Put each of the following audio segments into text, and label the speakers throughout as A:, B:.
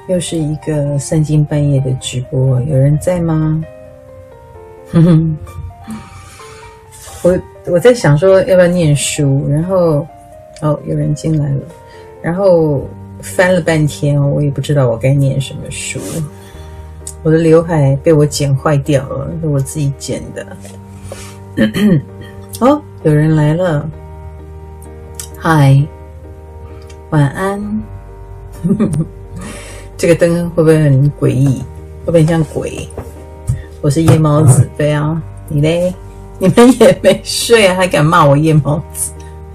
A: 又是一个三更半夜的直播，有人在吗？我在想说要不要念书，然后有人进来了，然后翻了半天我也不知道我该念什么书。我的刘海被我剪坏掉了，是我自己剪的。有人来了，嗨，晚安。这个灯会不会很诡异？会不会很像鬼？我是夜猫子，对啊，你嘞？你们也没睡啊，还敢骂我夜猫子？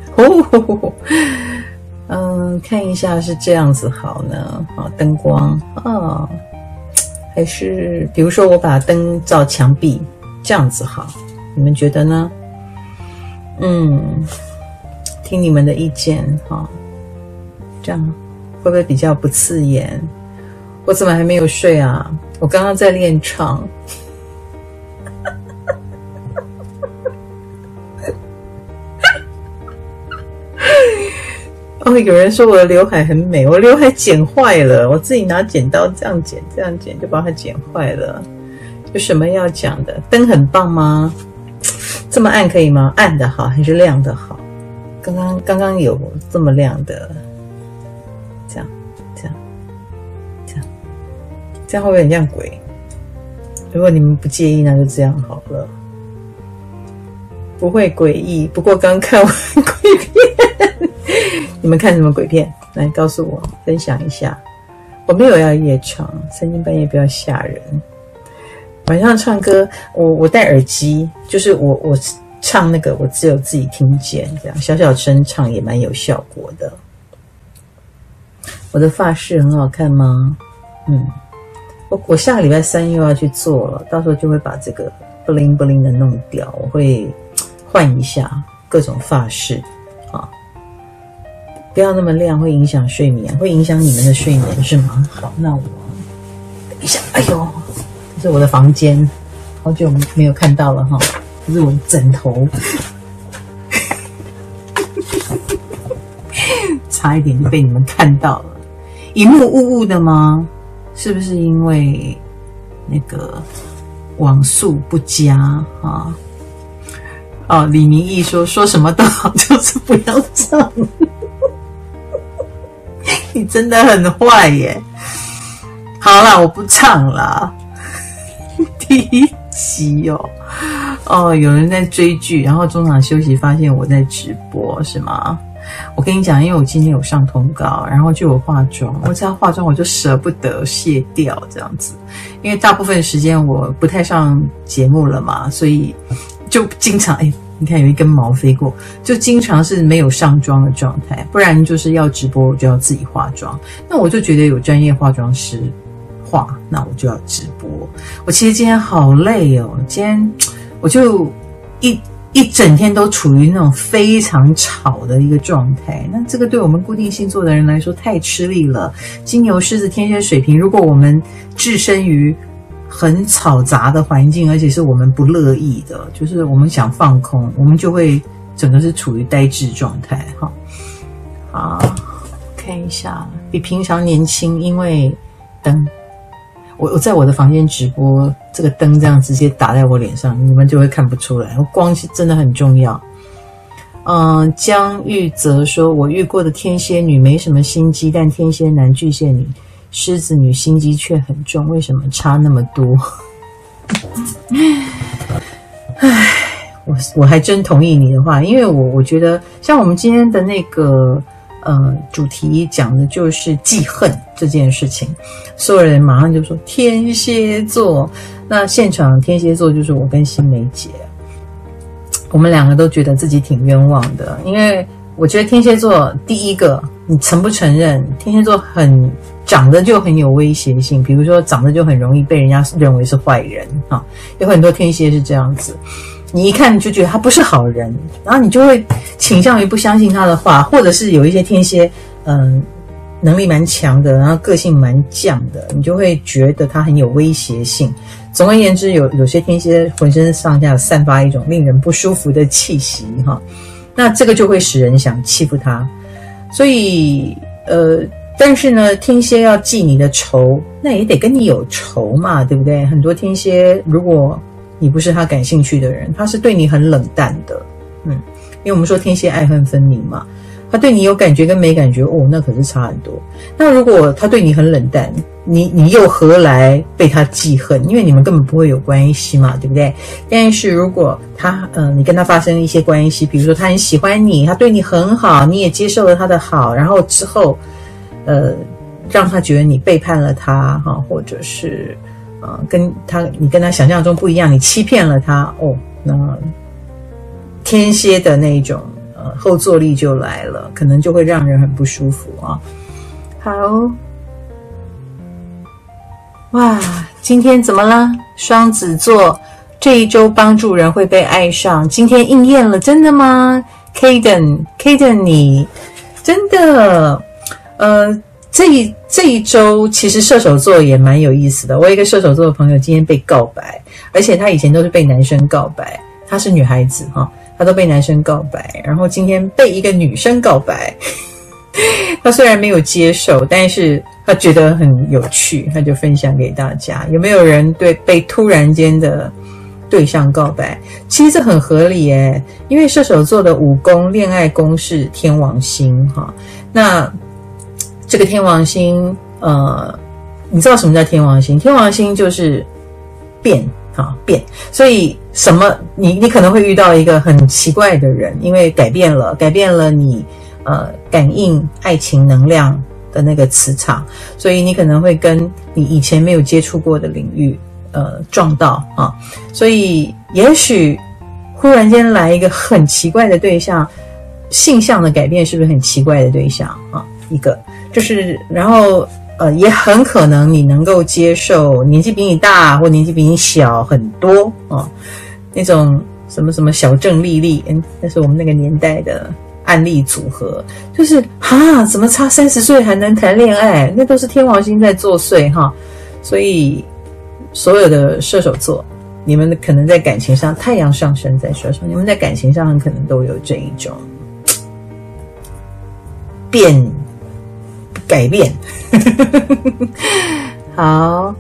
A: 看一下是这样子好呢？灯光还是比如说我把灯照墙壁，这样子好？你们觉得呢？听你们的意见这样会不会比较不刺眼？我怎么还没有睡啊？我刚刚在练唱。有人说我的刘海很美，我刘海剪坏了，我自己拿剪刀这样剪就把它剪坏了。有什么要讲的？灯很棒吗？这么暗可以吗？暗的好还是亮的好？刚刚有这么亮的，这样会不会很像鬼？如果你们不介意，那就这样好了，不会诡异。不过刚看完鬼片，你们看什么鬼片？来告诉我，分享一下。我没有要夜唱，三更半夜不要吓人。晚上唱歌，我戴耳机，就是我唱那个，我只有自己听见，这样小小声唱也蛮有效果的。我的发饰很好看吗？我下个礼拜3又要去做了，到时候就会把这个不灵不灵的弄掉，我会换一下各种发饰不要那么亮，会影响睡眠，会影响你们的睡眠是吗？好，那我等一下，这是我的房间，好久没有看到了这是我的枕头，差一点就被你们看到了。萤幕雾雾的吗？是不是因为那个网速不佳李明义说什么都好，就是不要唱。你真的很坏耶！好啦，我不唱啦。第一集有人在追剧，然后中场休息发现我在直播，是吗？我跟你讲，因为我今天有上通告，然后就有化妆，我只要化妆我就舍不得卸掉这样子，因为大部分时间我不太上节目了嘛，所以就经常你看有一根毛飞过，就经常是没有上妆的状态，不然就是要直播我就要自己化妆，那我就觉得有专业化妆师化，那我就要直播。我其实今天好累今天我就一整天都处于那种非常吵的一个状态，那这个对我们固定星座的人来说太吃力了。金牛、狮子、天蝎、水瓶，如果我们置身于很嘈杂的环境，而且是我们不乐意的，就是我们想放空，我们就会整个是处于呆滞状态看一下，比平常年轻，因为灯，我在我的房间直播，这个灯这样直接打在我脸上，你们就会看不出来，光真的很重要。江玉泽说，我遇过的天蝎女没什么心机，但天蝎男、巨蟹女、狮子女心机却很重，为什么差那么多？我还真同意你的话，因为我觉得像我们今天的那个主题讲的就是记恨这件事情，所有人马上就说天蝎座，那现场天蝎座就是我跟新梅姐，我们两个都觉得自己挺冤枉的，因为我觉得天蝎座第一个，你承不承认天蝎座长得就很有威胁性，比如说长得就很容易被人家认为是坏人有很多天蝎是这样子，你一看就觉得他不是好人，然后你就会倾向于不相信他的话，或者是有一些天蝎能力蛮强的，然后个性蛮犟的，你就会觉得他很有威胁性。总而言之，有些天蝎浑身上下散发一种令人不舒服的气息那这个就会使人想欺负他。所以但是呢，天蝎要记你的仇，那也得跟你有仇嘛，对不对？很多天蝎，如果你不是他感兴趣的人，他是对你很冷淡的，因为我们说天蝎爱恨分明嘛，他对你有感觉跟没感觉，那可是差很多。那如果他对你很冷淡，你又何来被他记恨？因为你们根本不会有关系嘛，对不对？但是如果你跟他发生一些关系，比如说他很喜欢你，他对你很好，你也接受了他的好，然后之后让他觉得你背叛了他或者是你跟他想象中不一样，你欺骗了他那天蝎的那种后坐力就来了，可能就会让人很不舒服啊。好，哇，今天怎么了？双子座这一周帮助人会被爱上，今天应验了，真的吗 ？Kaden， 你真的这一周其实射手座也蛮有意思的。我有一个射手座的朋友今天被告白，而且他以前都是被男生告白，她是女孩子她都被男生告白，然后今天被一个女生告白。他虽然没有接受，但是他觉得很有趣，他就分享给大家。有没有人被突然间的对象告白？其实这很合理耶，因为射手座的5宫恋爱宫是天王星那这个天王星你知道什么叫天王星？天王星就是变，所以什么你可能会遇到一个很奇怪的人，因为改变了你感应爱情能量的那个磁场，所以你可能会跟你以前没有接触过的领域撞到所以也许忽然间来一个很奇怪的对象，性向的改变是不是很奇怪的对象一个就是然后也很可能你能够接受年纪比你大或年纪比你小很多那种什么什么小郑丽丽那是我们那个年代的案例组合，就是怎么差30岁还能谈恋爱？那都是天王星在作祟所以所有的射手座，你们可能在感情上，太阳上升在射手，你们在感情上很可能都有这一种改变。好，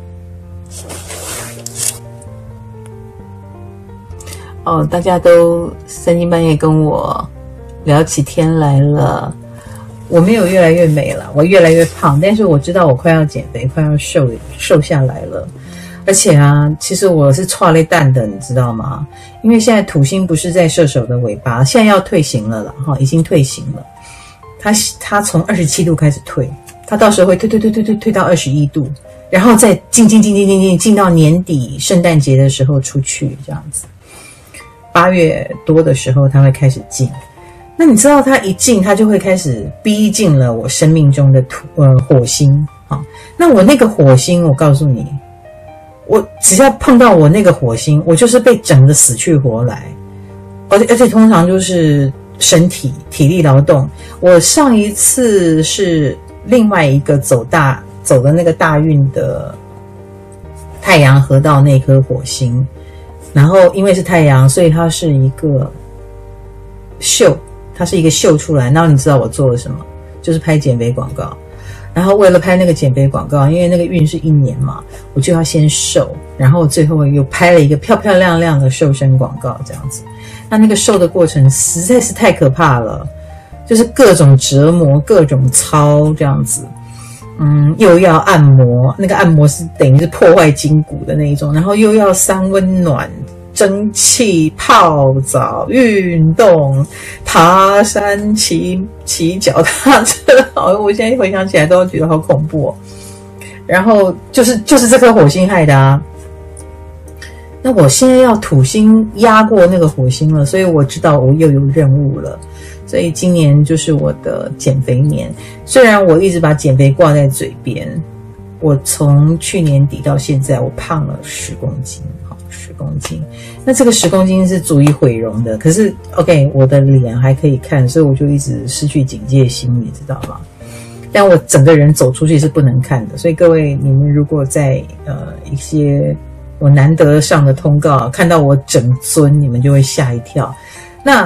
A: 大家都3更半夜跟我聊起天来了。我没有越来越美了，我越来越胖，但是我知道我快要减肥，快要瘦下来了。而且其实我是剉咧蛋的，你知道吗？因为现在土星不是在射手的尾巴，现在要退行了啦已经退行了。它从27度开始退，它到时候会退到21度，然后再进到年底圣诞节的时候出去，这样子。8月多的时候它会开始进。那你知道它一进，它就会开始逼近了我生命中的火星那我那个火星，我告诉你，我只要碰到我那个火星，我就是被整得死去活来，而且通常就是身体体力劳动。我上一次是另外一个走的那个大运的太阳合到那颗火星，然后因为是太阳，所以它是一个秀，它是一个秀出来。然后你知道我做了什么？就是拍减肥广告。然后为了拍那个减肥广告，因为那个运是1年嘛，我就要先瘦，然后最后又拍了一个漂漂亮亮的瘦身广告，这样子。那个瘦的过程实在是太可怕了，就是各种折磨，各种操这样子。又要按摩，那个按摩是等于是破坏筋骨的那一种，然后又要三温暖、蒸汽、泡澡、运动、爬山、骑脚踏车。我现在回想起来都觉得好恐怖然后就是这颗火星害的那我现在要土星压过那个火星了，所以我知道我又有任务了。所以今年就是我的减肥年。虽然我一直把减肥挂在嘴边，我从去年底到现在我胖了10公斤，10公斤。那这个10公斤是足以毁容的，可是 OK 我的脸还可以看，所以我就一直失去警戒心，你知道吗？但我整个人走出去是不能看的。所以各位，你们如果在一些我难得上的通告看到我整尊，你们就会吓一跳。那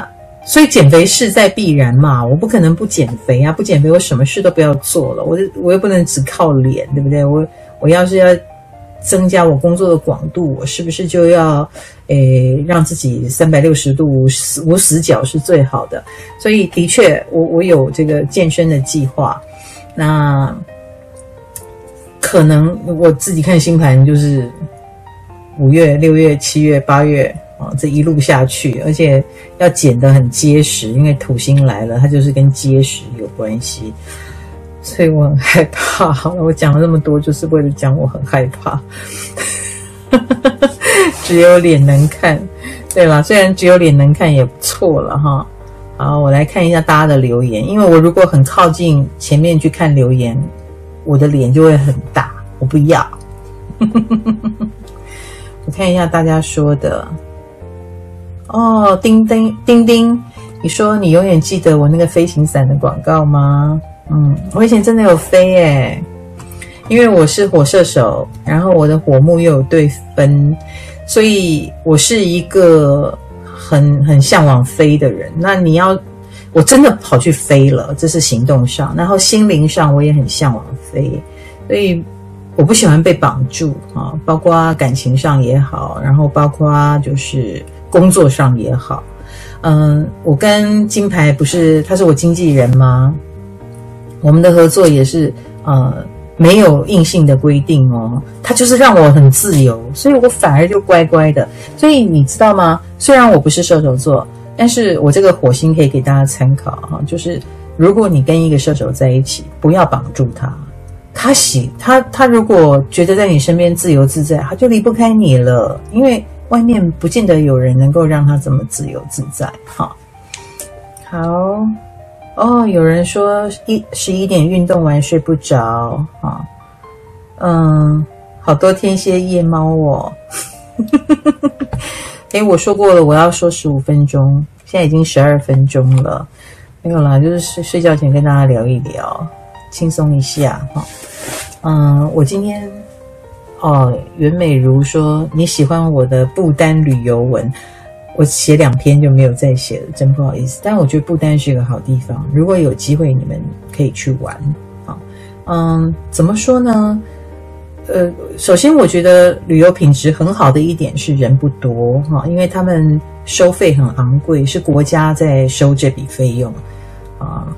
A: 所以减肥势在必然嘛，我不可能不减肥啊，不减肥我什么事都不要做了，我又不能只靠脸，对不对？我要是要增加我工作的广度，我是不是就要让自己360度无死角是最好的？所以的确我有这个健身的计划，那可能我自己看星盘就是5月、6月、7月、8月这一路下去，而且要减得很结实，因为土星来了，它就是跟结实有关系，所以我很害怕。好了，我讲了这么多，就是为了讲我很害怕。只有脸能看，对啦，虽然只有脸能看也不错了哈。好，我来看一下大家的留言，因为我如果很靠近前面去看留言，我的脸就会很大，我不要。我看一下大家说的。哦，丁丁，你说你永远记得我那个飞行伞的广告吗？我以前真的有飞耶，因为我是火射手，然后我的火木又有对分，所以我是一个很向往飞的人。那我真的跑去飞了，这是行动上，然后心灵上我也很向往飞，所以我不喜欢被绑住啊，包括感情上也好，然后包括就是工作上也好。我跟金牌不是他是我经纪人吗？我们的合作也是没有硬性的规定哦，他就是让我很自由，所以我反而就乖乖的。所以你知道吗？虽然我不是射手座，但是我这个火星可以给大家参考哈，就是如果你跟一个射手在一起，不要绑住他，他如果觉得在你身边自由自在，他就离不开你了，因为外面不见得有人能够让他这么自由自在哈。好哦，有人说11点运动完睡不着啊，好多天蝎夜猫哦。我说过了，我要说15分钟，现在已经12分钟了，没有啦，就是睡觉前跟大家聊一聊，轻松一下哈。我今天袁美如说你喜欢我的不丹旅游文。我写2篇就没有再写了，真不好意思。但我觉得不丹是一个好地方，如果有机会你们可以去玩啊。怎么说呢？首先我觉得旅游品质很好的一点是人不多哈，因为他们收费很昂贵，是国家在收这笔费用啊。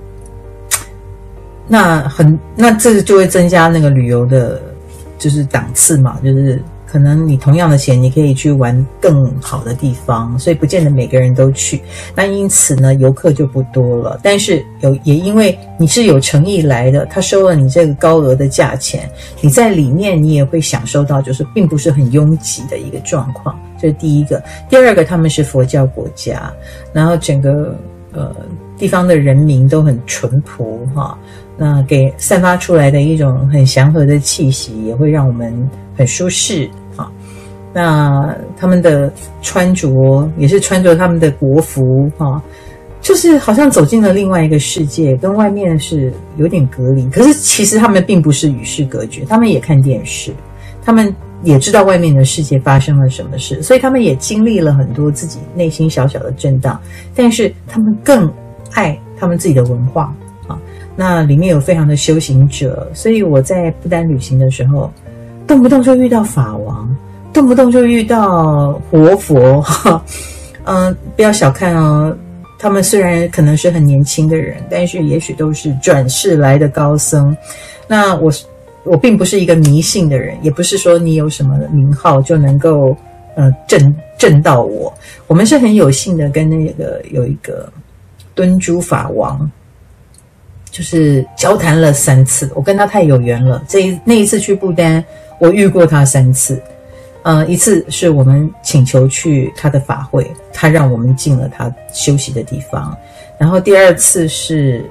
A: 那这个就会增加那个旅游的，就是档次嘛，就是可能你同样的钱，你可以去玩更好的地方，所以不见得每个人都去。那因此呢，游客就不多了。但是也因为你是有诚意来的，他收了你这个高额的价钱，你在里面你也会享受到，就是并不是很拥挤的一个状况。这是第一个。第二个，他们是佛教国家，然后整个地方的人民都很淳朴哈。那散发出来的一种很祥和的气息，也会让我们很舒适啊。那他们的穿着也是穿着他们的国服哈，就是好像走进了另外一个世界，跟外面是有点隔离。可是其实他们并不是与世隔绝，他们也看电视，他们也知道外面的世界发生了什么事，所以他们也经历了很多自己内心小小的震荡，但是他们更爱他们自己的文化。那里面有非常的修行者，所以我在不丹旅行的时候，动不动就遇到法王，动不动就遇到活佛。不要小看哦，他们虽然可能是很年轻的人，但是也许都是转世来的高僧。那我并不是一个迷信的人，也不是说你有什么名号就能够震到我。我们是很有幸的跟有一个敦珠法王，就是交谈了3次，我跟他太有缘了。那一次去不丹，我遇过他3次。一次是我们请求去他的法会，他让我们进了他休息的地方。然后第2次是，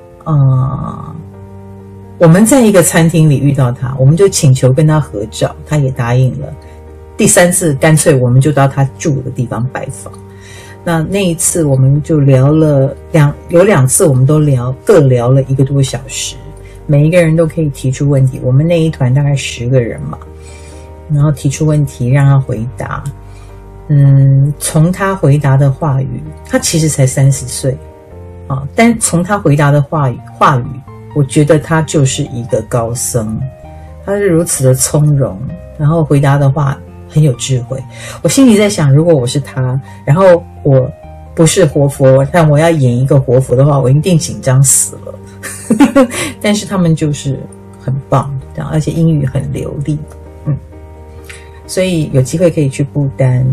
A: 我们在一个餐厅里遇到他，我们就请求跟他合照，他也答应了。第3次干脆我们就到他住的地方拜访。那一次我们就聊了有2次我们都各聊了1个多小时，每一个人都可以提出问题。我们那一团大概10个人嘛，然后提出问题让他回答。 从他回答的话语，他其实才30岁啊，但从他回答的话语，我觉得他就是一个高僧，他是如此的从容，然后回答的话很有智慧。我心里在想，如果我是他，然后我不是活佛，但我要演一个活佛的话，我一定紧张死了。但是他们就是很棒，而且英语很流利，所以有机会可以去不丹。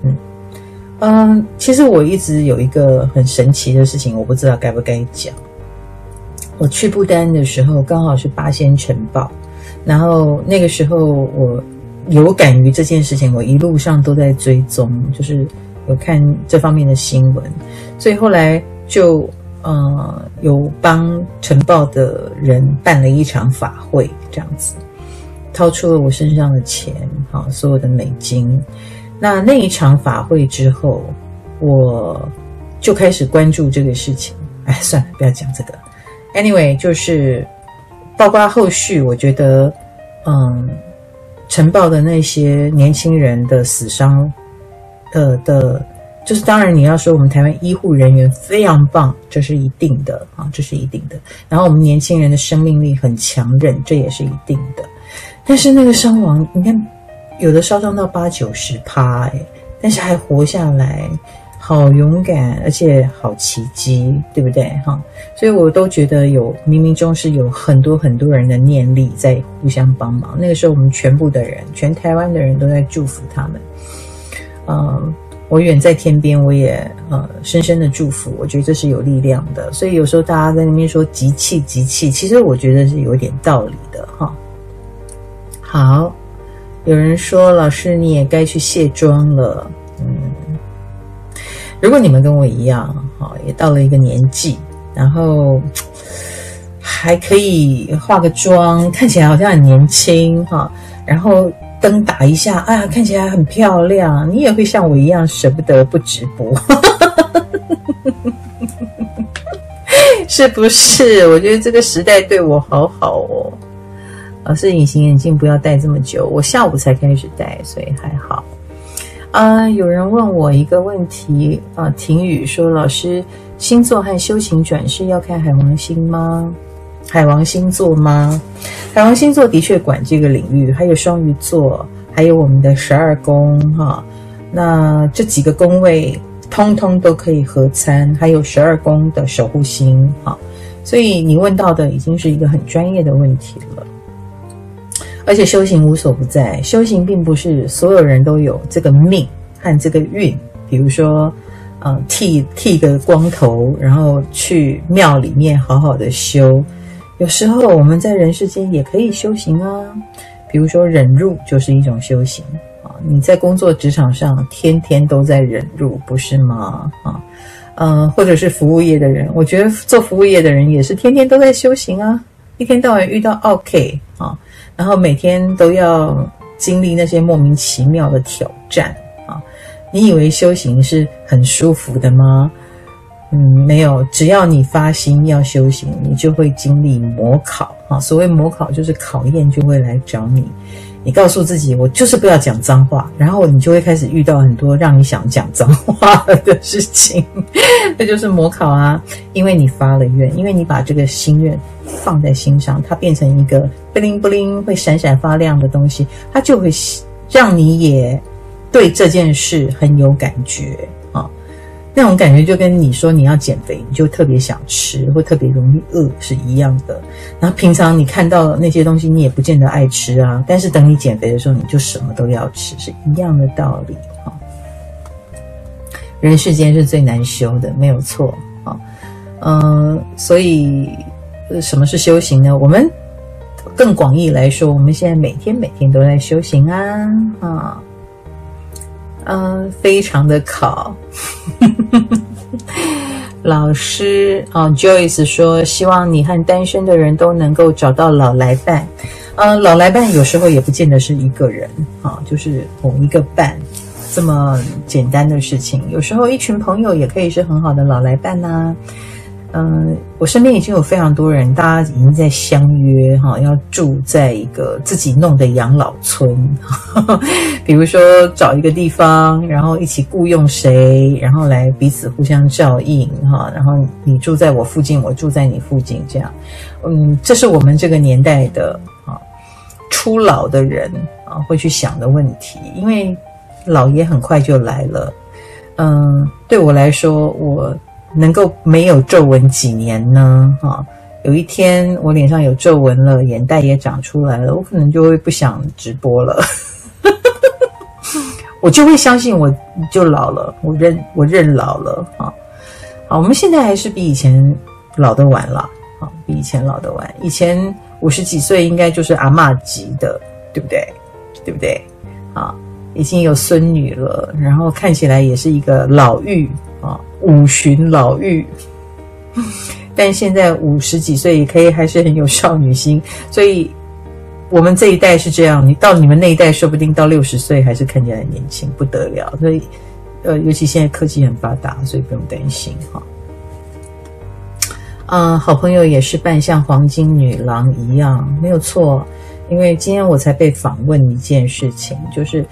A: 其实我一直有一个很神奇的事情，我不知道该不该讲。我去不丹的时候，刚好是八仙城堡，然后那个时候我有感于这件事情，我一路上都在追踪，就是有看这方面的新闻，所以后来就有帮城堡的人办了一场法会，这样子掏出了我身上的钱，好，所有的美金。那一场法会之后，我就开始关注这个事情。哎，算了，不要讲这个。Anyway， 就是包括后续，我觉得，城堡的那些年轻人的死伤，就是当然你要说我们台湾医护人员非常棒，这是一定的啊，这是一定的。然后我们年轻人的生命力很强韧，这也是一定的。但是那个伤亡，你看有的烧伤到80-90%，但是还活下来，好勇敢，而且好奇迹，对不对哈？所以我都觉得冥冥中是有很多很多人的念力在互相帮忙。那个时候我们全部的人，全台湾的人都在祝福他们。我远在天边，我也深深的祝福，我觉得这是有力量的。所以有时候大家在那边说集气集气，其实我觉得是有点道理的哈。好，有人说老师你也该去卸妆了。如果你们跟我一样也到了一个年纪，然后还可以化个妆，看起来好像很年轻哈，然后灯打一下啊，看起来很漂亮，你也会像我一样舍不得不直播。是不是？我觉得这个时代对我好好哦。老师隐形眼镜不要戴这么久，我下午才开始戴，所以还好。有人问我一个问题婷宇说，老师星座和修行转世要看海王星吗？海王星座吗？海王星座的确管这个领域，还有双鱼座，还有我们的12宫哈。那这几个宫位通通都可以合参，还有12宫的守护星哈。所以你问到的已经是一个很专业的问题了。而且修行无所不在，修行并不是所有人都有这个命和这个运。比如说剃个光头，然后去庙里面好好的修。有时候我们在人世间也可以修行啊，比如说忍辱就是一种修行你在工作职场上天天都在忍辱，不是吗？或者是服务业的人，我觉得做服务业的人也是天天都在修行啊，一天到晚遇到 OK 然后每天都要经历那些莫名其妙的挑战你以为修行是很舒服的吗？没有，只要你发心要修行，你就会经历魔考所谓魔考就是考验就会来找你，你告诉自己我就是不要讲脏话，然后你就会开始遇到很多让你想讲脏话的事情。这就是魔考啊，因为你发了愿，因为你把这个心愿放在心上，它变成一个不灵不灵会闪闪发亮的东西，它就会让你也对这件事很有感觉那种感觉就跟你说你要减肥，你就特别想吃或特别容易饿是一样的。然后平常你看到那些东西你也不见得爱吃啊，但是等你减肥的时候你就什么都要吃，是一样的道理人世间是最难修的，没有错所以什么是修行呢？我们更广义来说，我们现在每天都在修行非常的考。老师Joyce 说希望你和单身的人都能够找到老来伴。老来伴有时候也不见得是一个人就是某一个伴这么简单的事情，有时候一群朋友也可以是很好的老来伴我身边已经有非常多人，大家已经在相约要住在一个自己弄的养老村，比如说找一个地方，然后一起雇佣谁，然后来彼此互相照应然后你住在我附近，我住在你附近，这样，这是我们这个年代的初老的人会去想的问题，因为老也很快就来了。对我来说，我能够没有皱纹几年呢？有一天我脸上有皱纹了，眼袋也长出来了，我可能就会不想直播了，我就会相信我就老了，我认老了好，我们现在还是比以前老得晚了比以前老得晚。以前50几岁应该就是阿嬷级的，对不对？对不对？已经有孙女了，然后看起来也是一个老妪五旬老妪，但现在50几岁也可以还是很有少女心，所以我们这一代是这样，你到你们那一代说不定到60岁还是看起来很年轻不得了，所以尤其现在科技很发达，所以不用担心好朋友也是扮像黄金女郎一样，没有错。因为今天我才被访问一件事情，就是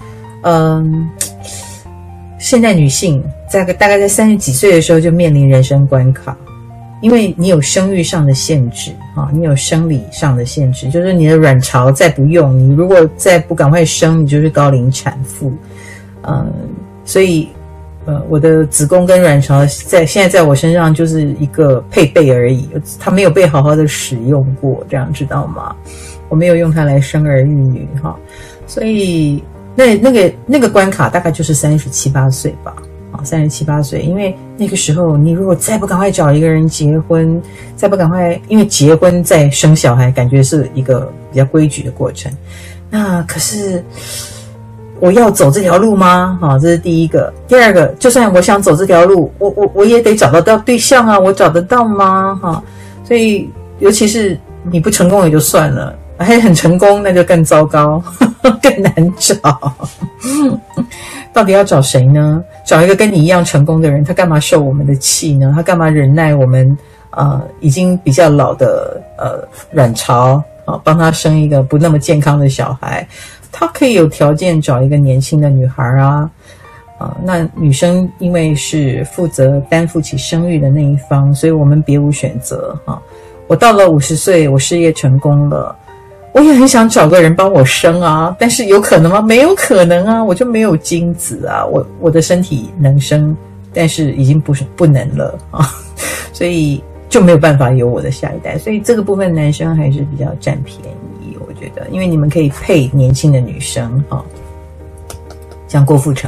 A: 现代女性大概在30几岁的时候就面临人生关卡，因为你有生育上的限制你有生理上的限制，就是你的卵巢再不用，你如果再不赶快生，你就是高龄产妇。所以我的子宫跟卵巢现在在我身上就是一个配备而已，它没有被好好的使用过，这样知道吗？我没有用它来生儿育女所以那个关卡大概就是37、8岁吧，37、8岁，因为那个时候你如果再不赶快找一个人结婚，再不赶快，因为结婚再生小孩感觉是一个比较规矩的过程，那可是我要走这条路吗？这是第一个。第二个，就算我想走这条路，我也得找得到对象啊，我找得到吗？所以尤其是你不成功也就算了，还很成功那就更糟糕，更难找。到底要找谁呢？找一个跟你一样成功的人，他干嘛受我们的气呢？他干嘛忍耐我们已经比较老的卵巢帮他生一个不那么健康的小孩？他可以有条件找一个年轻的女孩那女生因为是负责担负起生育的那一方，所以我们别无选择我到了50岁，我事业成功了，我也很想找个人帮我生啊，但是有可能吗？没有可能啊，我就没有精子啊，我的身体能生，但是已经不能了所以就没有办法有我的下一代，所以这个部分男生还是比较占便宜，我觉得，因为你们可以配年轻的女生像郭富城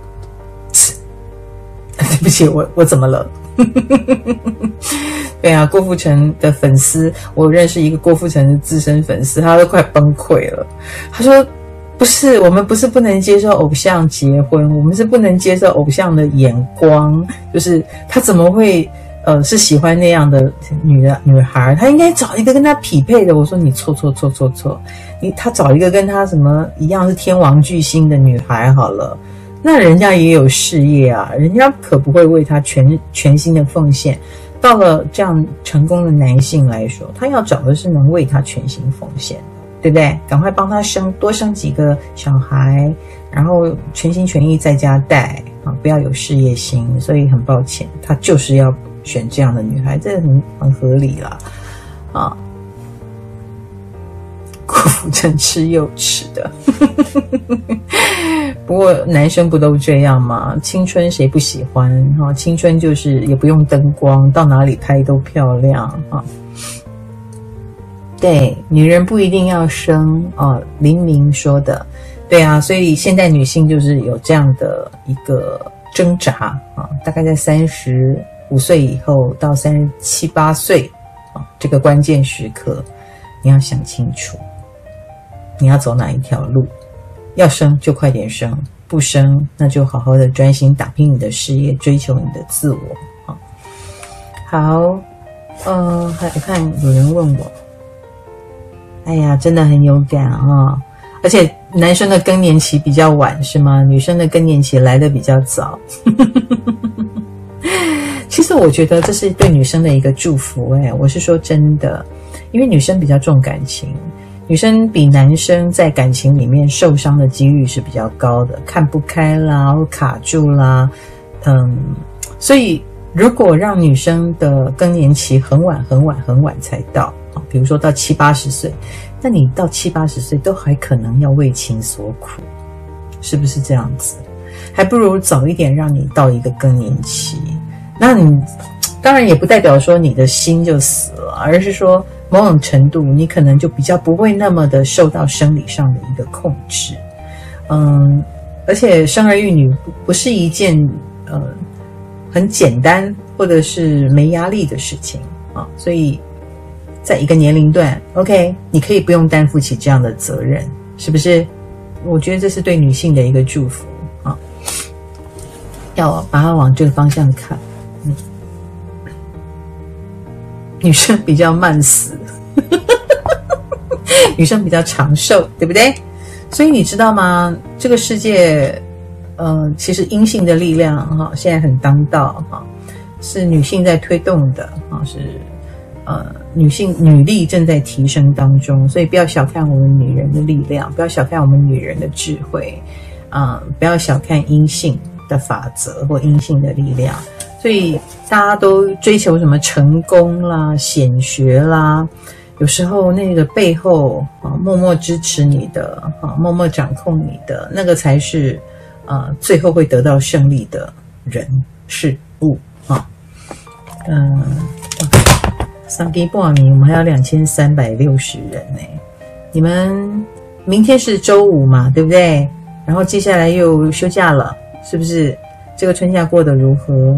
A: 对不起，我怎么了对啊，郭富城的粉丝，我认识一个郭富城的资深粉丝，他都快崩溃了。他说不是，我们不是不能接受偶像结婚，我们是不能接受偶像的眼光，就是他怎么会是喜欢那样的女孩，他应该找一个跟他匹配的。我说你错，他找一个跟他什么一样是天王巨星的女孩好了，那人家也有事业啊，人家可不会为他全心的奉献。到了这样成功的男性来说，他要找的是能为他全心奉献的，对不对？赶快帮他多生几个小孩，然后全心全意在家带不要有事业心。所以很抱歉，他就是要选这样的女孩，这很合理啦郭富城吃又吃的不过男生不都这样吗？青春谁不喜欢青春就是也不用灯光，到哪里拍都漂亮对，女人不一定要生林明说的对啊，所以现代女性就是有这样的一个挣扎大概在35岁以后到37、8岁这个关键时刻，你要想清楚你要走哪一条路，要生就快点生，不生那就好好的专心打拼你的事业，追求你的自我好还看有人问我，哎呀真的很有感而且男生的更年期比较晚是吗？女生的更年期来得比较早其实我觉得这是对女生的一个祝福，我是说真的，因为女生比较重感情，女生比男生在感情里面受伤的几率是比较高的，看不开啦，或卡住啦，所以如果让女生的更年期很晚才到，比如说到70、80岁，那你到70、80岁都还可能要为情所苦，是不是这样子？还不如早一点让你到一个更年期。那你当然也不代表说你的心就死了，而是说某种程度你可能就比较不会那么的受到生理上的一个控制。而且生儿育女不是一件很简单或者是没压力的事情啊，所以在一个年龄段 OK 你可以不用担负起这样的责任，是不是？我觉得这是对女性的一个祝福啊，要把它往这个方向看。女生比较慢死女生比较长寿，对不对？所以你知道吗，这个世界其实阴性的力量现在很当道是女性在推动的是女力正在提升当中，所以不要小看我们女人的力量，不要小看我们女人的智慧不要小看阴性的法则或阴性的力量。所以大家都追求什么成功啦、显学啦，有时候那个背后默默支持你的默默掌控你的那个才是最后会得到胜利的人事物3点半名我们还有2360人呢。你们明天是周五嘛，对不对？然后接下来又休假了，是不是？这个春假过得如何？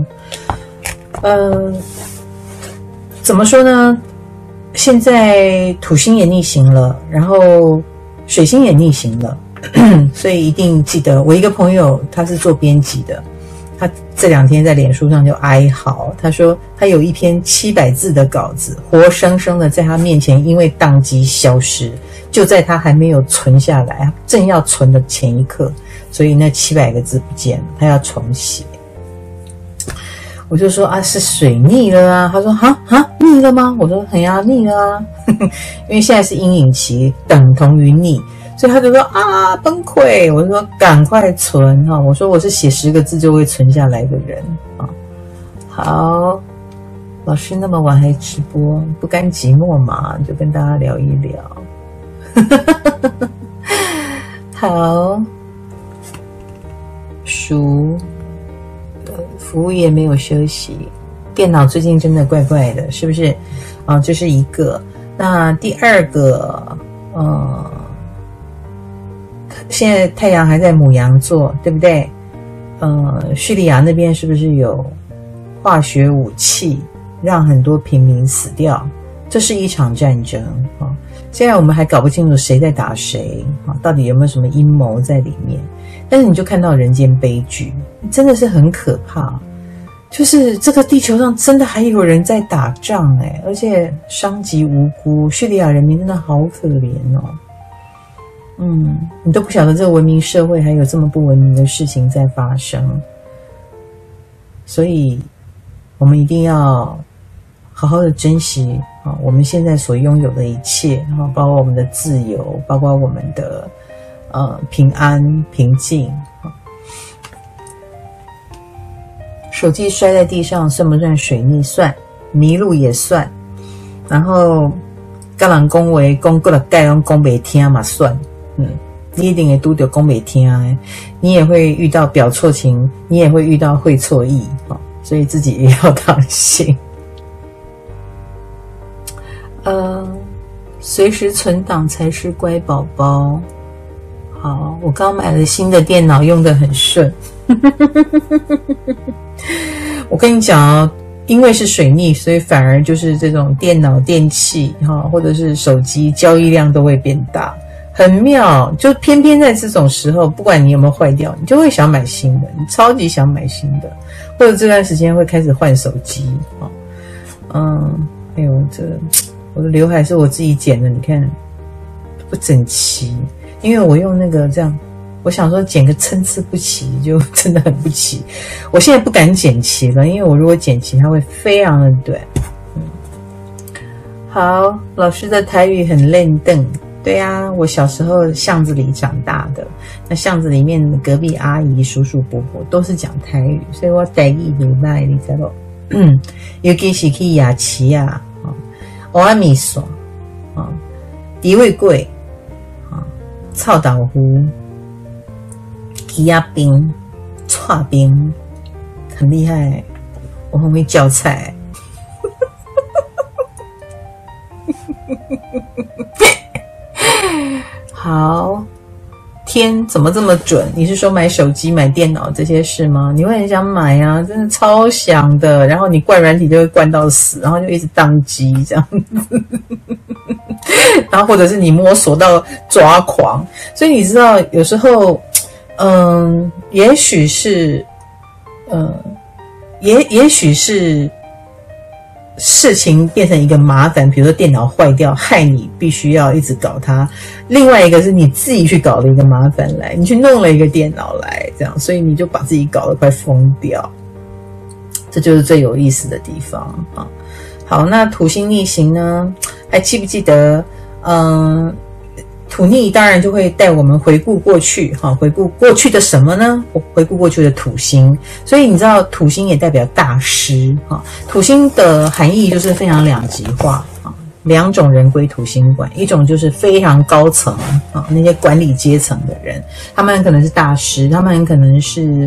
A: 怎么说呢？现在土星也逆行了，然后水星也逆行了所以一定记得，我一个朋友他是做编辑的，他这2天在脸书上就哀嚎，他说他有一篇700字的稿子活生生的在他面前因为宕机消失，就在他还没有存下来正要存的前一刻，所以那700个字不见了，他要重写。我就说是水逆了啊，他说逆了吗？我说逆了啊因为现在是阴影期，等同于逆，所以他就说崩溃。我就说赶快存我说我是写10个字就会存下来的人好，老师那么晚还直播，不甘寂寞嘛，就跟大家聊一聊好，服务业没有休息，电脑最近真的怪怪的，是不是这是一个。那第二个现在太阳还在牡羊座，对不对？叙利亚那边是不是有化学武器让很多平民死掉？这是一场战争现在我们还搞不清楚谁在打谁到底有没有什么阴谋在里面，但是你就看到人间悲剧，真的是很可怕。就是这个地球上真的还有人在打仗而且伤及无辜，叙利亚人民真的好可怜你都不晓得这个文明社会还有这么不文明的事情在发生，所以我们一定要好好的珍惜我们现在所拥有的一切，包括我们的自由，包括我们的平安平静手机摔在地上算不算水逆？算，迷路也算，然后跟人讲话讲过了盖讲不听嘛算你一定会遇到讲不听你也会遇到表错情，你也会遇到会错意所以自己也要当心随时存档才是乖宝宝。好，我刚买了新的电脑，用得很顺我跟你讲因为是水逆，所以反而就是这种电脑电器或者是手机交易量都会变大，很妙。就偏偏在这种时候，不管你有没有坏掉，你就会想买新的，你超级想买新的，或者这段时间会开始换手机哎呦，我的刘海是我自己剪的，你看不整齐，因为我用那个这样我想说剪个参差不齐就真的很不齐。我现在不敢剪齐了，因为我如果剪齐，它会非常的短。好，老师的台语很练邓。对啊，我小时候巷子里长大的，那巷子里面的隔壁阿姨、叔叔、伯伯都是讲台语，所以我台语很赖，你知道不？尤其是去雅琪啊，蚵仔米线啊，猪尾粿啊，臭豆腐、鸡鸭冰、串冰，很厉害，我很会叫菜。好，天怎么这么准？你是说买手机、买电脑这些事吗？你会很想买啊，真的超想的。然后你灌软体就会灌到死，然后就一直宕机这样子。然后或者是你摸索到抓狂，所以你知道有时候，也许是，也许是。事情变成一个麻烦，比如说电脑坏掉，害你必须要一直搞它。另外一个是你自己去搞了一个麻烦来，你去弄了一个电脑来，这样，所以你就把自己搞得快疯掉。这就是最有意思的地方啊。好，那土星逆行呢？还记不记得？土逆当然就会带我们回顾过去，回顾过去的什么呢？回顾过去的土星，所以你知道土星也代表大师，土星的含义就是非常两极化，两种人归土星管，一种就是非常高层那些管理阶层的人，他们可能是大师，他们可能是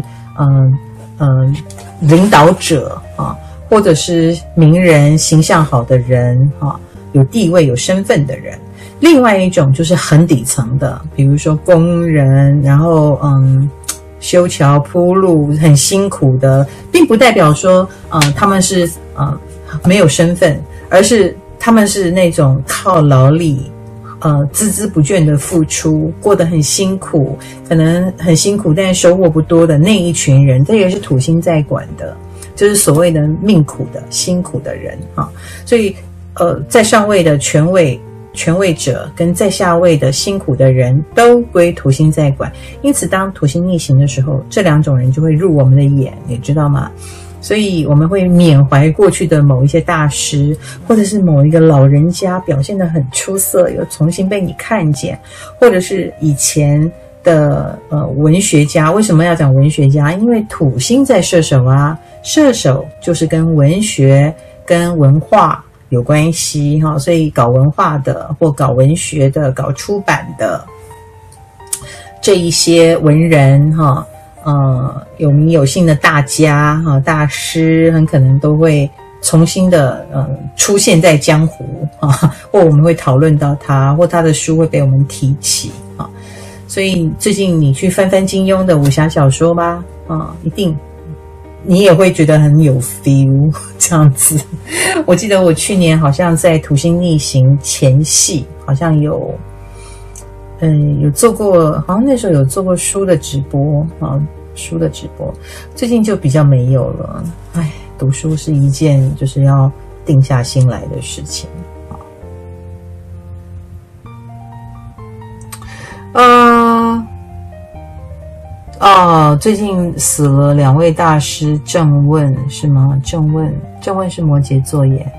A: 领导者或者是名人、形象好的人有地位、有身份的人。另外一种就是很底层的，比如说工人，然后修桥铺路很辛苦的，并不代表说他们是没有身份，而是他们是那种靠劳力孜孜不倦的付出，过得很辛苦，可能很辛苦但收获不多的那一群人，这也是土星在管的，就是所谓的命苦的辛苦的人所以在上位的权位者跟在下位的辛苦的人都归土星在管，因此当土星逆行的时候，这两种人就会入我们的眼，你知道吗？所以我们会缅怀过去的某一些大师，或者是某一个老人家表现得很出色，又重新被你看见，或者是以前的文学家。为什么要讲文学家？因为土星在射手啊，射手就是跟文学跟文化有关系所以搞文化的或搞文学的、搞出版的这一些文人有名有姓的大家大师，很可能都会重新的出现在江湖或我们会讨论到他，或他的书会被我们提起所以最近你去翻翻金庸的武侠小说吧一定你也会觉得很有 feel 这样子。我记得我去年好像在土星逆行前夕，好像有做过，好像那时候有做过书的直播书的直播，最近就比较没有了。读书是一件就是要定下心来的事情最近死了2位大师，郑问是吗？郑问是摩羯座耶。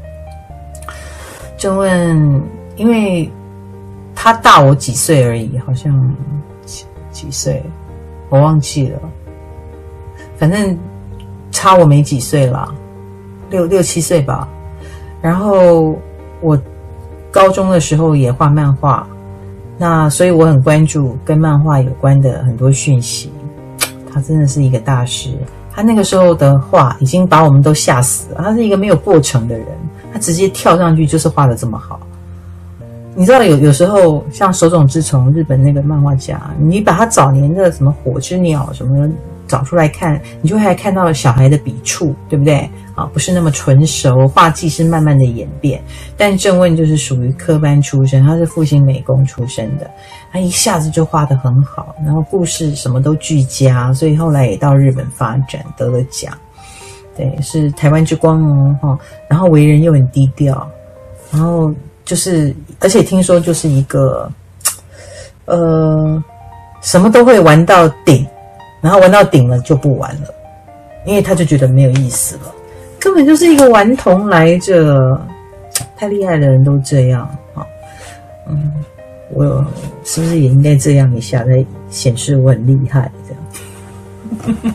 A: 郑问，因为他大我几岁而已，好像几岁，我忘记了，反正差我没几岁啦，6、7岁吧。然后我高中的时候也画漫画，那所以我很关注跟漫画有关的很多讯息。他真的是一个大师，他那个时候的画已经把我们都吓死了。他是一个没有过程的人，他直接跳上去就是画得这么好。你知道有时候像手冢治虫，日本那个漫画家，你把他早年的什么火之鸟什么找出来看，你就会还看到小孩的笔触，对不对不是那么纯熟，画技是慢慢的演变。但郑问就是属于科班出身，他是复兴美工出身的，他一下子就画得很好，然后故事什么都俱佳，所以后来也到日本发展，得了奖。对，是台湾之光然后为人又很低调，然后就是而且听说就是一个什么都会玩到顶，然后玩到顶了就不玩了，因为他就觉得没有意思了，根本就是一个顽童来着。太厉害的人都这样啊，我是不是也应该这样一下，来显示我很厉害？这样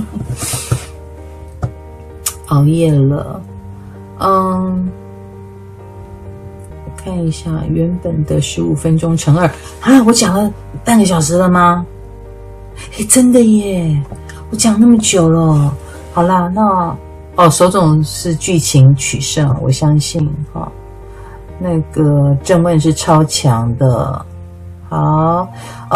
A: 熬夜了，我看一下原本的15分钟乘2啊，我讲了半个小时了吗？哎，真的耶，我讲那么久了。好啦，那手总是剧情取胜，我相信哈。那个正问是超强的，好，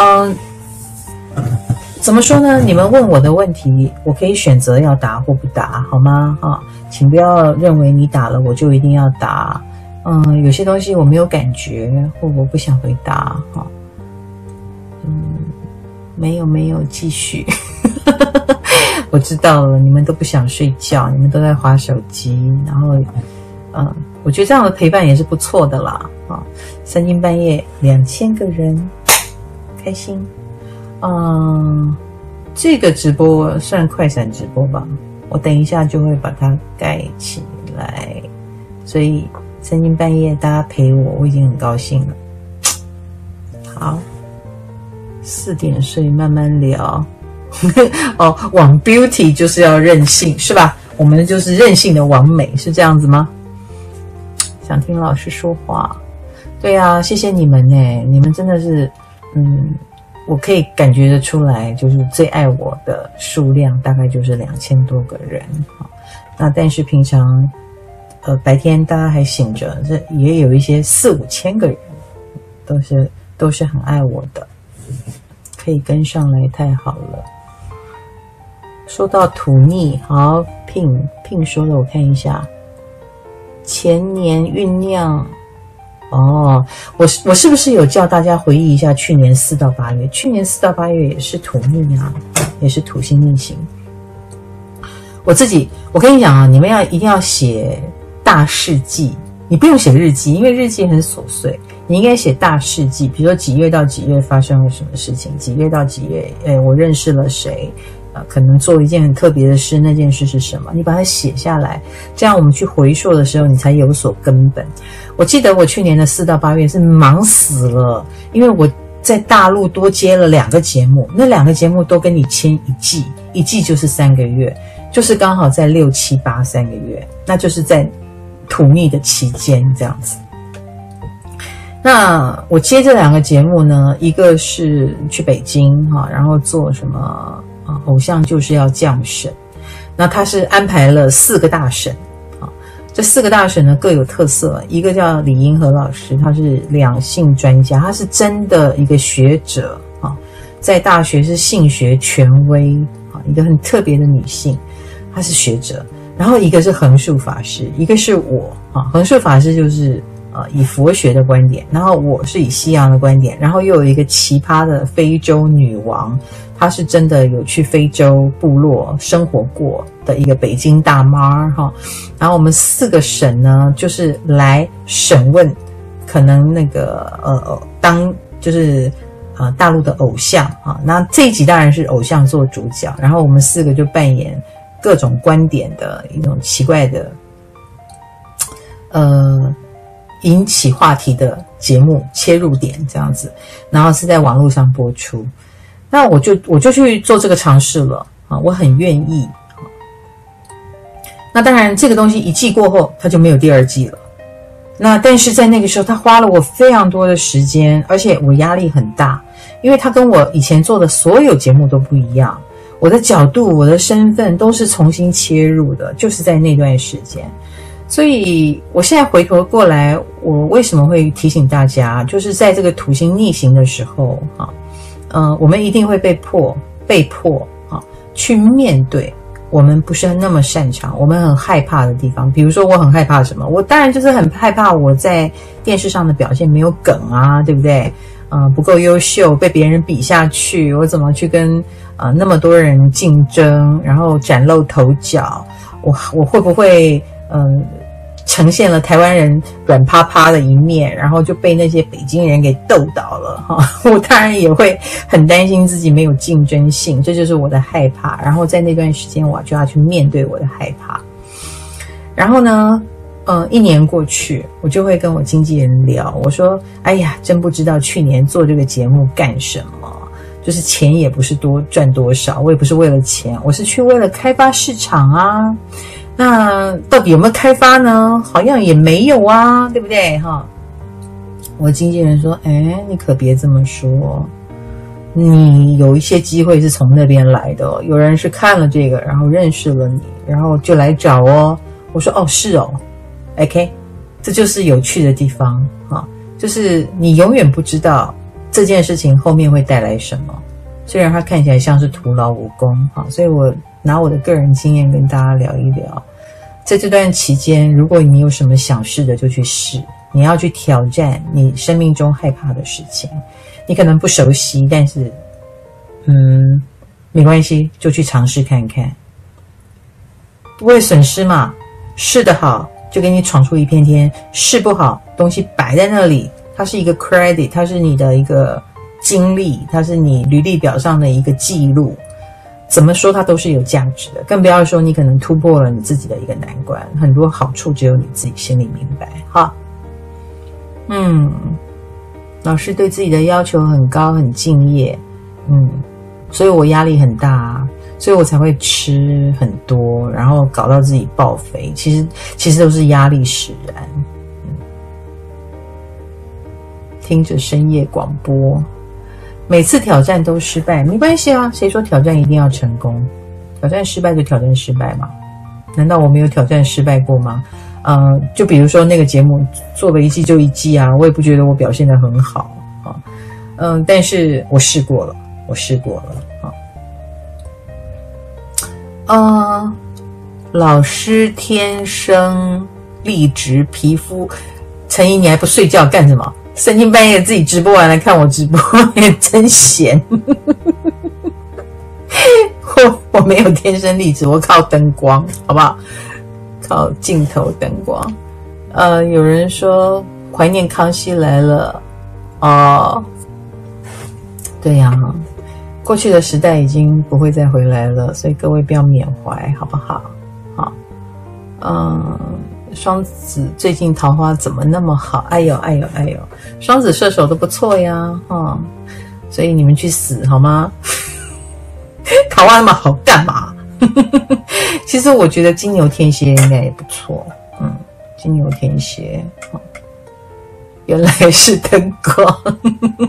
A: 怎么说呢？你们问我的问题，我可以选择要答或不答，好吗？哈，请不要认为你打了我就一定要答。有些东西我没有感觉，或我不想回答，哈。没有，继续。我知道了，你们都不想睡觉，你们都在滑手机，然后，我觉得这样的陪伴也是不错的啦。3更半夜2000个人，开心。这个直播算快闪直播吧，我等一下就会把它盖起来，所以3更半夜大家陪我，我已经很高兴了。好，4点睡慢慢聊。网 beauty 就是要任性是吧？我们就是任性的网美，是这样子吗？想听老师说话，对啊，谢谢你们呢，你们真的是，我可以感觉得出来，就是最爱我的数量大概就是2000多个人。那但是平常，白天大家还醒着，这也有一些4、5千个人，都是很爱我的，可以跟上来，太好了。说到土逆，好，Pin 说了，我看一下，前年酝酿。我是不是有叫大家回忆一下去年4到8月？去年4到8月也是土逆啊，也是土星逆行。我跟你讲啊，你们一定要写大事记，你不用写日记，因为日记很琐碎。你应该写大事记，比如说几月到几月发生了什么事情，几月到几月，我认识了谁，可能做一件很特别的事，那件事是什么？你把它写下来，这样我们去回溯的时候，你才有所根本。我记得我去年的4到8月是忙死了，因为我在大陆多接了2个节目，那2个节目都跟你签一季，一季就是3个月，就是刚好在6、7、8 3个月，那就是在土逆的期间这样子。那我接这2个节目呢，一个是去北京然后做什么偶像就是要降审，那他是安排了4个大审这4个大审呢各有特色，一个叫李银河老师，他是两性专家，他是真的一个学者在大学是性学权威一个很特别的女性，她是学者。然后一个是横竖法师，一个是我横竖法师就是以佛学的观点，然后我是以西洋的观点，然后又有一个奇葩的非洲女王，她是真的有去非洲部落生活过的一个北京大妈然后我们4个审呢，就是来审问可能那个当就是大陆的偶像那这一集当然是偶像做主角，然后我们4个就扮演各种观点的一种奇怪的引起话题的节目切入点这样子，然后是在网络上播出。那我就去做这个尝试了我很愿意。那当然这个东西一季过后它就没有第2季了，那但是在那个时候它花了我非常多的时间，而且我压力很大，因为它跟我以前做的所有节目都不一样，我的角度我的身份都是重新切入的，就是在那段时间。所以我现在回头过来，我为什么会提醒大家，就是在这个土星逆行的时候我们一定会被迫去面对我们不是那么擅长，我们很害怕的地方。比如说我很害怕什么，我当然就是很害怕我在电视上的表现没有梗对不对？不够优秀，被别人比下去，我怎么去跟那么多人竞争，然后崭露头角，我会不会呈现了台湾人软趴趴的一面，然后就被那些北京人给斗倒了哈。我当然也会很担心自己没有竞争性，这就是我的害怕。然后在那段时间，我就要去面对我的害怕。然后呢，1年过去，我就会跟我经纪人聊，我说：“哎呀，真不知道去年做这个节目干什么。”就是钱也不是赚多少，我也不是为了钱，我是去为了开发市场啊。那到底有没有开发呢？好像也没有啊，对不对哈？我经纪人说：“你可别这么说，你有一些机会是从那边来的哦，有人是看了这个，然后认识了你，然后就来找哦。”我说：“哦，是哦 ，OK， 这就是有趣的地方哈，就是你永远不知道这件事情后面会带来什么，虽然它看起来像是徒劳无功哈，所以我拿我的个人经验跟大家聊一聊。在这段期间，如果你有什么想试的，就去试。你要去挑战你生命中害怕的事情，你可能不熟悉，但是没关系，就去尝试看看，不会损失嘛。试得好，就给你闯出一片天；试不好，东西摆在那里。它是一个 credit， 它是你的一个经历，它是你履历表上的一个记录，怎么说它都是有价值的，更不要说你可能突破了你自己的一个难关，很多好处只有你自己心里明白哈。老师对自己的要求很高，很敬业，所以我压力很大啊，所以我才会吃很多，然后搞到自己爆肥，其实都是压力使然。听着深夜广播，每次挑战都失败，没关系啊，谁说挑战一定要成功？挑战失败就挑战失败嘛，难道我没有挑战失败过吗？就比如说那个节目做了一季就一季啊，我也不觉得我表现得很好啊，但是我试过了啊。老师天生丽质皮肤，陈怡你还不睡觉干什么？三更半夜自己直播完来看我直播，也真闲。我没有天生丽质，我靠灯光，好不好？靠镜头灯光。有人说怀念康熙来了，对呀，过去的时代已经不会再回来了，所以各位不要缅怀，好不好？好，双子最近桃花怎么那么好？哎呦，双子射手都不错呀，所以你们去死好吗？桃花那么好干嘛？其实我觉得金牛天蝎应该也不错，金牛天蝎，原来是灯光。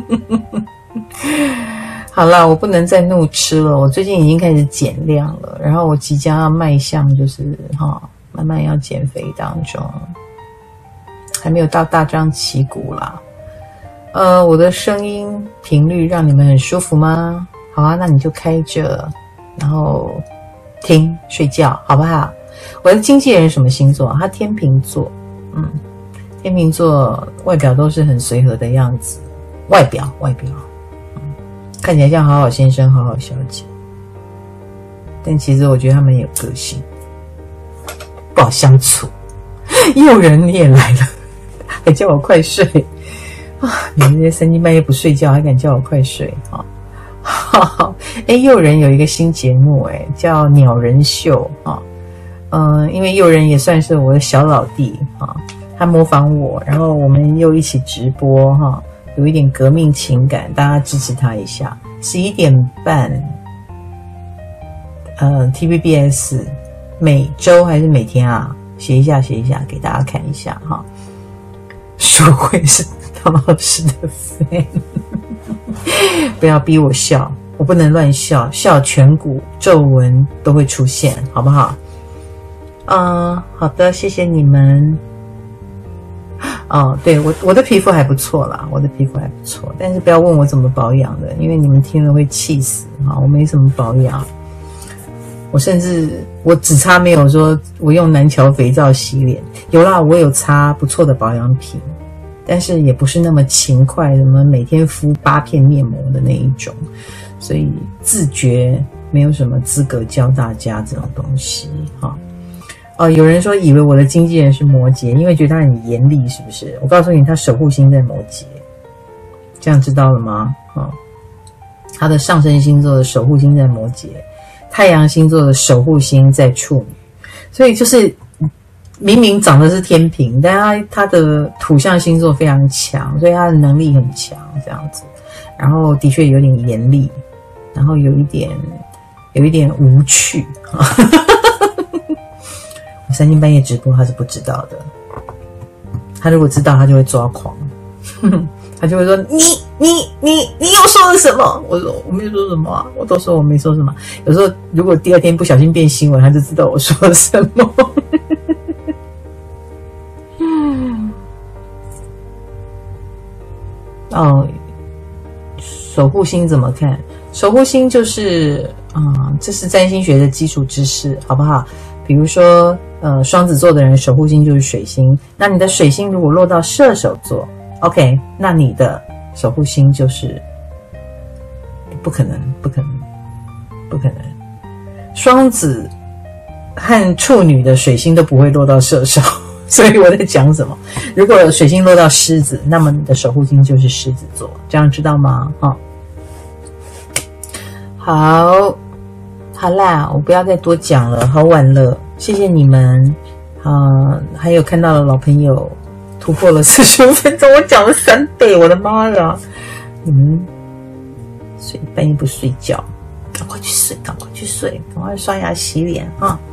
A: 好了，我不能再怒吃了，我最近已经开始减量了，然后我即将要迈向就是慢慢要减肥当中，还没有到大张旗鼓啦。我的声音频率让你们很舒服吗？好啊，那你就开着，然后听睡觉，好不好？我的经纪人什么星座？他天秤座，天秤座外表都是很随和的样子，外表，看起来像好好先生、好好小姐，但其实我觉得他们有个性。不好相处，诱人你也来了，还叫我快睡啊！你们这些三更半夜不睡觉，还敢叫我快睡啊？诱人有一个新节目叫《鸟人秀》因为诱人也算是我的小老弟他模仿我，然后我们又一起直播有一点革命情感，大家支持他一下。11点半，TVBS。每周还是每天啊？写一下给大家看一下哈。淑慧是唐老师的 fan， 不要逼我笑，我不能乱笑，笑颧骨皱纹都会出现，好不好？好的，谢谢你们。对，我的皮肤还不错啦，但是不要问我怎么保养的，因为你们听了会气死我没什么保养。我只擦没有说我用南桥肥皂洗脸，有啦，我有擦不错的保养品，但是也不是那么勤快，什么每天敷8片面膜的那一种，所以自觉没有什么资格教大家这种东西有人说以为我的经纪人是摩羯，因为觉得他很严厉，是不是？我告诉你，他守护星在摩羯，这样知道了吗？他的上升星座的守护星在摩羯，太阳星座的守护星在处女，所以就是明明长得是天平，但他的土象星座非常强，所以他的能力很强，这样子。然后的确有点严厉，然后有一点无趣啊。我3更半夜直播，他是不知道的。他如果知道，他就会抓狂，他就会说：“你又说了什么？”我说：“我没有说什么啊，我都说我没说什么。”有时候如果第二天不小心变新闻，他就知道我说了什么。守护星怎么看？守护星就是这是占星学的基础知识，好不好？比如说双子座的人守护星就是水星，那你的水星如果落到射手座 ，OK， 那你的守护星就是不可能，双子和处女的水星都不会落到射手。所以我在讲什么？如果水星落到狮子，那么你的守护星就是狮子座，这样知道吗？好啦，我不要再多讲了，好晚了，谢谢你们还有看到了老朋友突破了45分钟，我讲了3倍，我的妈呀！你们半夜不睡觉，赶快去睡，赶快刷牙洗脸啊！